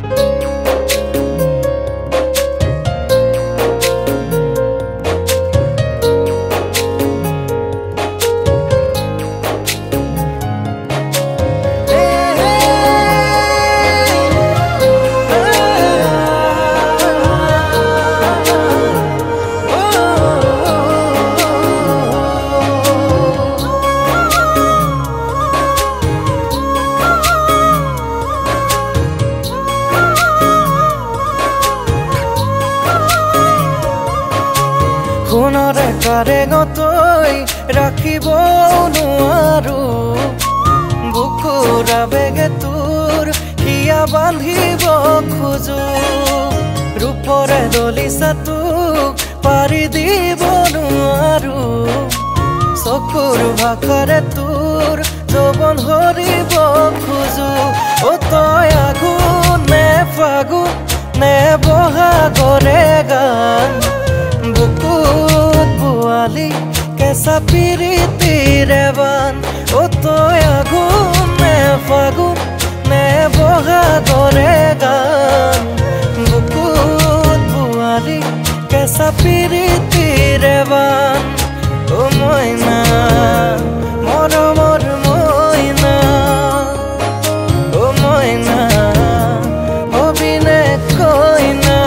সোণৰে কাৰেঙতৈ ৰাখিব নোৱাৰো বুকুৰ আবেগে তোৰ হিয়া বান্ধিব খোজো ৰূপৰে দলিচা তোক পাৰি দিব নোৱাৰো চকুৰ ভাষাৰে তোৰ যৌৱন হৰিব খোজো অ তই আগুন নে ফাগুন নে বহাগৰে গান বুকুত বোৱালি কেঁচা পিৰিতিৰে বান অ তই আগুন নে ফাগুন নে বহাগৰে গান বুকুত বোৱালি কেঁচা পিৰিতিৰে বান অ মইনা মৰমৰ মইনা অ মইনা হবিনে কইনা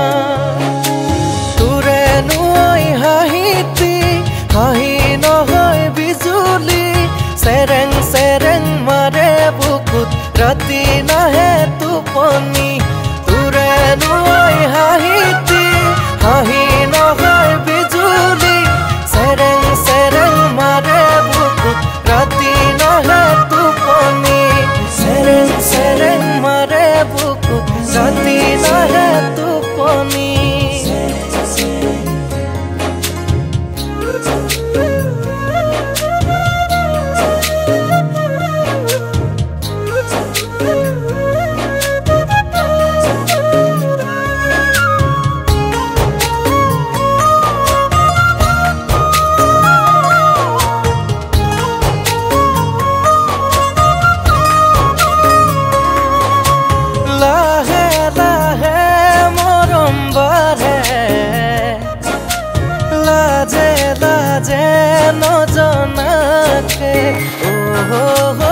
হাঁহি নহয় বিজুলি চেৰেং চেৰেং মাৰে বুকুত ৰাতি নাহে টোপনি তোৰে নোৱাই হাঁহিতি হাঁহি নহয় বিজুলি চেৰেং চেৰেং মাৰে বুকুত ৰাতি নাহে টোপনি চেৰেং চেৰেং মাৰে বুকুত ৰাতি নাহে টোপনি লাজে লাজে নজনাকে